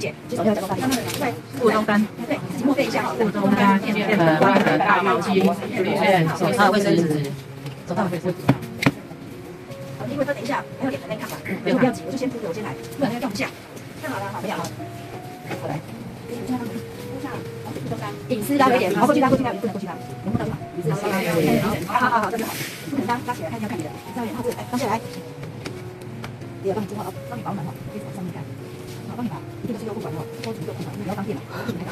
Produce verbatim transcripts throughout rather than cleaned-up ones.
解，洗手没有加工大力，对， 副中干， 对，自己默背一下哈。 副中干、淀粉、花粉、大油漆、铝线、手套、卫生纸、手套、卫生纸。 好，因为等一下还有脸再看吧，不要不要急，我就先铺着，我先来，不然要放不下。看好了，好，没有好，好来，铺下，铺下，副中干，隐私拉一点，好，过去拉，过去拉，不能过去拉，能不能拉？隐私拉一点，好好好好，这就好，不能拉，拉起来看一下看你的，拉一点，然后这个，哎，放下来。也要帮你做好，帮你保暖哈，可以往上面看。好，帮你把一个是右护管哈，多几个护管，因为你要当电嘛，不能太高。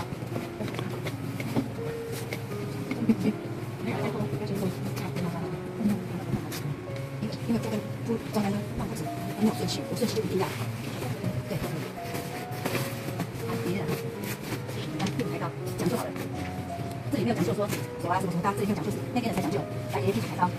因为这个铺中间呢放不止，没有顺序，有顺序就一定要。对。好，别人，来，屁股抬高，讲就好了。这里没有讲究说手啊什么什么大，这里没有讲究，那边的才讲究。来，爷爷屁股抬高。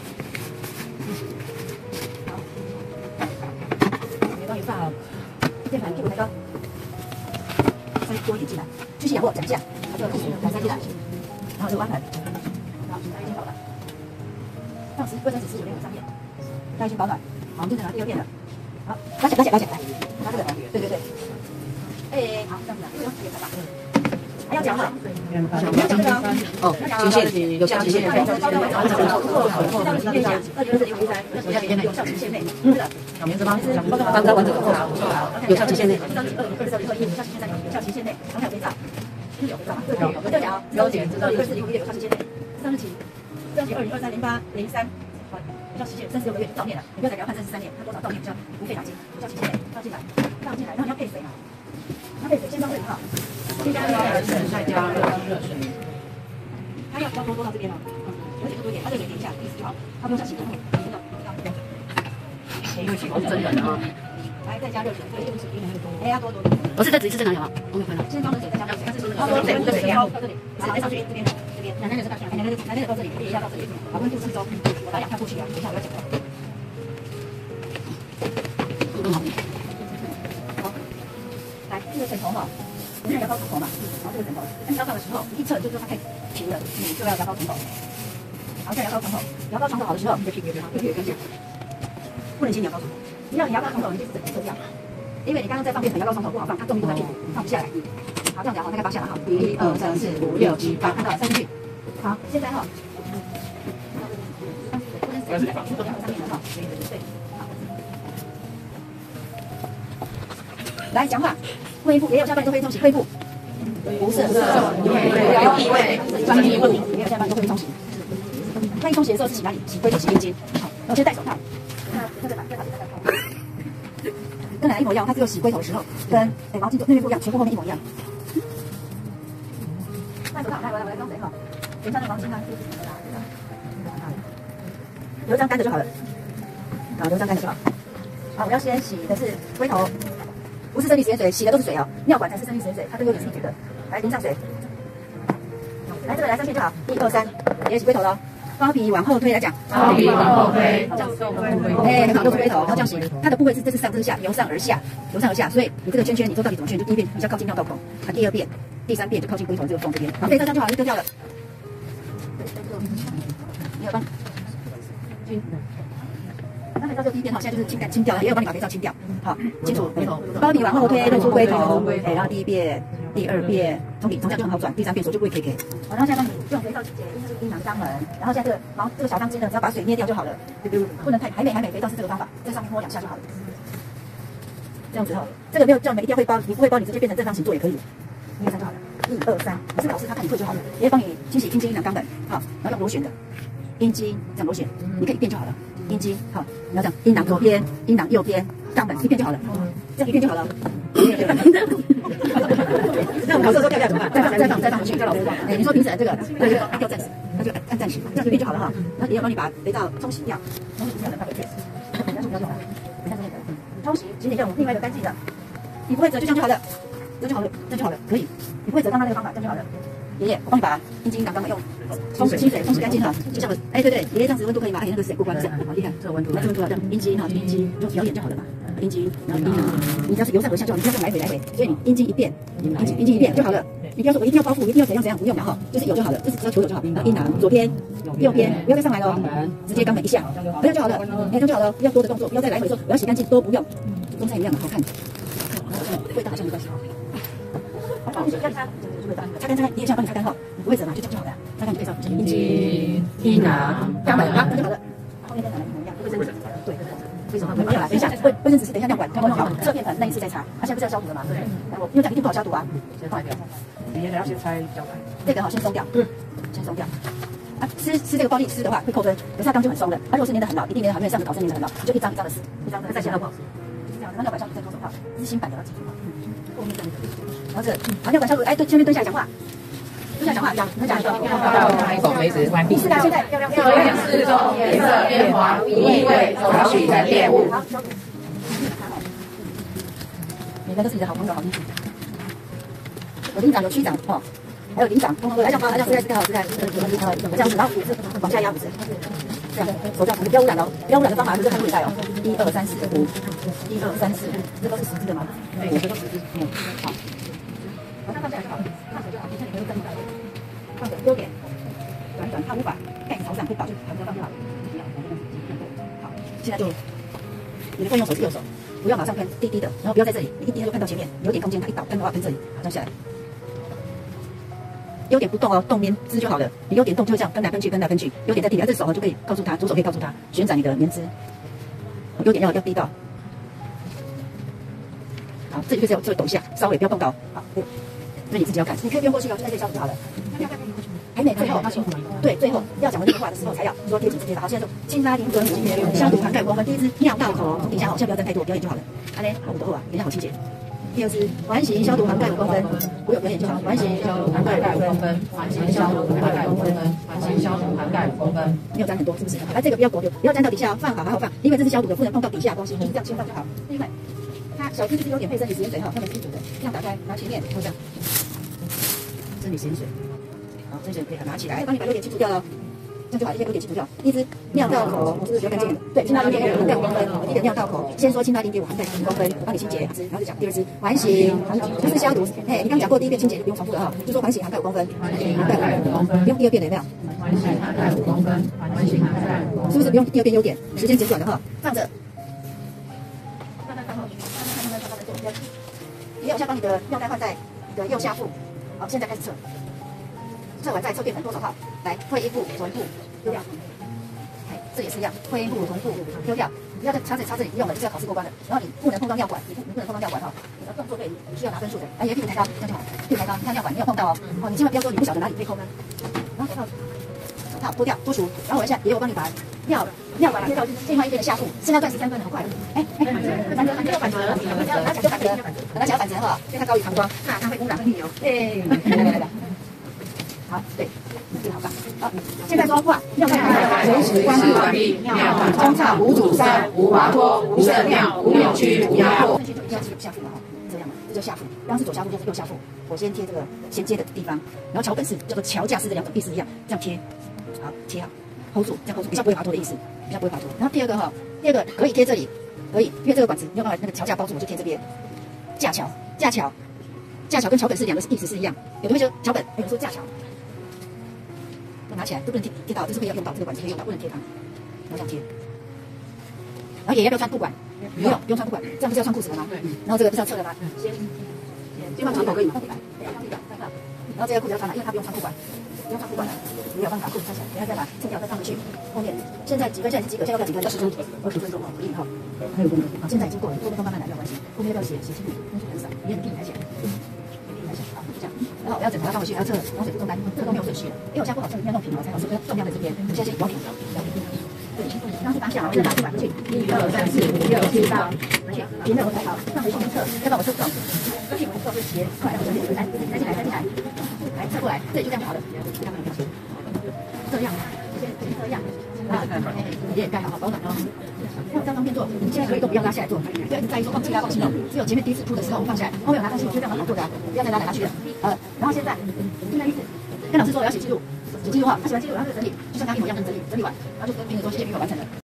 放键盘屁股抬高，塞多一点进来，继续仰卧讲一下，把这个屁股再塞进来，然后就弯盘，然后来一圈保暖，放十卫生纸十九点五上面，来一圈保暖，好，我们就拿第二遍了，好，拉起来拉起来拉起来，拉这个，对对对，哎，好，这样子啊，不用也吧，还要讲吗？ 哦，极限有效极限内， 有效极限内， 小名字吗？刚刚完整的后有效期限内。 二十二一有效期限内，有效期限内，常有肥皂，有肥皂吗？有，我就讲了解，知道。 二四零五月有效期限内，上日期，上日期二零二三零八零三，好，有效期限三十六个月就到面了，你不要再给他判三十三年，他多少到面交无费奖金，有效期限内放进来，放进来，然后你要配水嘛，要配水，先装水哈，先加热水， 再加热水， 它要多多到这边哦，而且多多一点，它这个点一下意思就好，它不用像洗头那么真的。 因为洗头是真人的啊。 来，再加热水，对，就是冰的那个多。哎呀，多多多。 不是，这只是正常有吗？我没有看到。 先装热水，再加热水，它是说的。水，热水到这里，好，再上去这边，这边。奶奶的是到奶奶的，奶奶的到这里，也要到这里。好，温度适中，我把氧看过去啊，等一下我要讲到。 嗯，好。 好，来，这个枕头哈，我们要摇高床头嘛，然后这个枕头，当你摇高的时候，一侧就是它太平了，你就要摇高床头。好，再摇高床头，摇高床头好的时候，你的屁股也屁股也跟着。不能先摇高床头，你要你摇高床头，你就是整个侧掉，因为你刚刚在放便盆摇高床头不好放，它重力都在屁股，放不下来。好，这样讲好，大概八下了哈，一二三四五六七八，看到了，塞进去。好，现在哈，不能塞进去，都两个上面的哈，对对对，好。来讲话，会部也有下半都可以冲洗，会部不是，有体位，专业部也有下半都可以冲洗。那一冲洗的时候是洗哪里？洗龟头、洗阴茎。好，然后先戴手套。那再把再把这个套，跟奶奶一模一样，它只有洗龟头的时候跟哎毛巾那边不一样，全部后面一模一样。戴手套，来我来我来装水哈，等一下那毛巾呢，留一张干的就好了。好，留一张干的就好。好，我要先洗的是龟头，不是生理食盐水，洗的都是水哦，尿管才是生理食盐水，它都有点是觉的。来淋上水，来这个来上面就好，一二三，也洗龟头了。包皮往后推来讲， 包皮往后推， 这样哎，很好，露出龟头，然后这样洗，它的部位是这是上，这是下，由上而下，由上而下，所以你这个圈圈，你说到底怎么圈？就第一遍比较靠近尿道口，啊，第二遍、第三遍就靠近龟头这个缝这边，好，可以这样就好，就丢掉了。你有帮？那肥皂就第一遍哈，现在就是清干清掉，也有帮你把肥皂清掉，好，清楚。包皮往后推，露出龟头，哎，然后第一遍、第二遍，从底从下就很好转，第三遍手就不会 K K。好，然后现在帮你用肥皂去解，因为是阴囊肛门，然后现在这个毛这个小钢筋呢，只要把水捏掉就好了，不能太还美还美，肥皂是这个方法，在上面摸两下就好了。这样子哈，这个没有叫你们一定要会包，你不会包你直接变成正方形做也可以，捏一下就好了。一二三，你是老师他看你会就好了，也会帮你清洗阴茎、阴囊肛门，好，然后用螺旋的阴茎这样螺旋，你可以一遍就好了。阴茎好，你要这样，阴囊左边，阴囊右边，肛门一遍就好了，这样一遍就好了。那我们考试的时候掉下来怎么办？再放再放再放回去，叫老师说，哎，你说评审这个那就按掉暂时，那就按按暂时，这样一遍就好了哈。那也要帮你把肥皂冲洗掉，冲洗掉的快回去，等下就不要用了，等下就那个冲洗，请你用另外一个干净的，你不会折就这样就好了，这就好了，这就好了，可以，你不会折刚刚那个方法，这样就好了。爷爷，我帮你把阴茎、阴囊肛门用冲水、清水冲洗干净哈，就这样子。哎，对对，爷爷这样子温度可以吗？哎，那个水过关这样，好厉害，这个温度，来这温度啊，这样阴茎哈，阴茎用表演就好了嘛。阴茎，然后阴囊，你只要是由上而下就好，你不要这样来回来回。所以你阴茎一遍，阴茎阴茎一遍就好了。你不要说我一定要包覆，一定要怎样怎样，不用嘛哈，就是有就好了，就是只要求有就好。阴囊左边、右边，不要再上来了，直接肛门一下，这样就好了，哎，这样就好了，不要多的动作，不要再来回说我要洗干净，都不用，中餐一样的好看。 味道好像没关系。好，你要擦，擦干擦干，你也想帮你擦干哈，不会折嘛，就这样就好了。擦干就可以上阴茎、阴囊、肛门，好，那就好了。后面跟奶奶一样，卫生纸对。为什么没有啦？等一下，卫卫生纸是等一下尿管刚刚弄好，侧面盆那一次再擦。啊，现在不是要消毒的吗？对。然后因为这样一定不好消毒啊。先放一边。你也要先拆胶带。这个好，先松掉。嗯。先松掉。啊，吃吃这个暴力吃的话会扣分，可是它刚就很松的。它如果是粘的很牢，一定粘的好，因为上次考生粘的很牢，就一张一张的撕，一张的再写到不好撕。这样，然后尿管消毒再做手套，是新版的要记住哈。后面这里。然后这，然后尿管消毒，哎，对，下面蹲下来讲话。蹲下讲话，讲，那讲说。 到开口为止，完毕。 是的，现在漂亮。 测验四中颜色变黄，异味找取成猎物。 好，消毒。每个都是你的好朋友，好邻居。有领长，有区长，哦，还有领长，通通都来，这样好，这样撕开撕开好，撕开，呃，这样子，然后五次往下压五次，这样手这样，不要污染哦，不要污染的方法就是看录影带哦，一二三四五，一二三四五，这都是十支的吗？对，这都十支，嗯，好，往上放下来就好了，放手就好，你看你可以跟着放着优点，转转，它无法盖朝上会倒，就横着放就好，好，现在就你的惯用手是右手。不要马上喷，低低的，然后不要在这里，你一滴就喷到前面，有点空间，它一倒喷的话喷这里，好，这样下来。优点不动哦，动棉枝就好了。你优点动就会这样喷来喷去，喷来喷去。优点在地里，这手呢就可以告诉他，左手可以告诉他旋转你的棉枝。优点要要低到，好，这里就是要稍微抖一下，稍微不要动到，好，对，所以你自己要看，你可以不用过去哦，就在这里消毒就好了。还没，最后对，最后要讲的这个话的时候才要说贴纸直接的。好，现在说轻拉零准消毒涵盖五公分。第一支尿道口从底下好，先不要沾太多，表演就好了。好嘞，好，五的后啊，等一下好清洁。第二支环形消毒涵盖五公分，不用表演就好。环形消毒涵盖五公分，环形消毒涵盖五公分，环形消毒涵盖五公分。没有沾很多，是不是？来，这个不要裹着，不要沾到底下，放好好好放，因为这是消毒的，不能碰到底下的东西，就是这样先放就好。另外，它小支就是有点配生理食盐水哈，它们是一组的，这样打开，拿前面，就这样，生理食盐水。好，这些可以拿起来，帮你把优点清除掉了，这样就好，这些优点清除掉。第一支尿道口是不是比较干净？对，轻拉零点五涵盖五公分。第一个尿道口，先说轻拉零点五涵盖五公分，我帮你清洁，然后就讲第二支环形，就是消毒。哎，你刚讲过第一遍清洁就不用重复了哈，就说环形涵盖五公分，涵盖五公分，不用第二遍的有没有？环形涵盖五公分，环形涵盖五公分，是不是不用第二遍优点？时间简短的哈，放着。慢慢放后，慢慢慢慢慢慢做。你有下帮你的尿袋换在你的右下腹。好，现在开始测。测完再测变成多少号？来，会阴部、臀部丢掉。哎，这也是一样，会阴部、臀部丢掉。不要再插这插这里不用了，就是要考试过关的。然后你不能碰到尿管，你不你不能碰到尿管哈。你的动作对需要拿分数的。哎，你的屁股抬高，这样就好。屁股抬高，你看尿管没有碰到哦。哦，你千万不要说你不晓得哪里被抠呢。然后手套手套脱掉脱除，然后我一下也有帮你把尿尿管贴到另外一边的下腹。现在断十三分，很快。哎哎，反折反折反折，拿讲究反折，拿讲反折哈，因为它高于膀胱，怕它会污染会逆流。哎，来来来来。好，对，这个好棒。好，现在说话，尿袋随时关闭完毕。尿管中畅，无阻塞，无滑脱，无渗尿，无扭曲，无压迫。就一定要记住下腹了哈，这样嘛，这就下腹。刚刚是左下腹，就是右下腹。我先贴这个衔接的地方，然后桥本式叫做桥架式的两种意思一样，这样贴，好贴好 ，hold 住，这样 hold 住，比较不会滑脱的意思，比较不会滑脱。然后第二个哈，第二个可以贴这里，可以，因为这个管子没有办法那个桥架包住，我就贴这边。架桥，架桥，架桥跟桥本是两个意思是一样，有的会说桥本，有的说架桥。拿起来都不能贴贴到，这是会要用到这个管子可以用到，不能贴它，然后这样贴。然后也要不要穿裤管？不用，不用穿裤管，这样不是要穿裤子了吗？对。然后这个不是要侧的吗？先先放长口可以吗？然后这个裤子要穿了，因为它不用穿裤管，不用穿裤管了，没有办法裤子穿起来，等下再把侧条再放回去。后面现在几分？现在是几个？现在要几分？二十分，二十分钟哦，不硬哈。还有分钟，好，现在已经过了，过分钟慢慢来没有关系。后面要不要写写清楚？分数很少，你很硬才写。好，就这样。然后我要整条放回去，还要测防水不中单，这个都没有顺序了，因为我现在不好测，要弄平了才好测。重量的这边，现在先摇平，摇平。对，刚是当下，我再拿出来回去，一二三四五六七八，回去平的我才好，放回去测，要不然我测不中。屁股不会斜，快，来，来进来，来进来，来侧过来，这里就这样好了，这样，先这样，啊，也盖好，好保暖哦。要这样方便做，你现在可以都不要拉下来做，不要一直在意说放弃拉放弃弄，只有前面第一次铺的时候放下来，后面有拿东西，就这样很好做的啊，不要再拉来拉去的。呃，然后现在现在意思跟老师说我要写记录，写记录哈，他写完记录然后就整理，就像刚一模一样整理，整理完，然后就跟别人说谢谢，笔友完成了。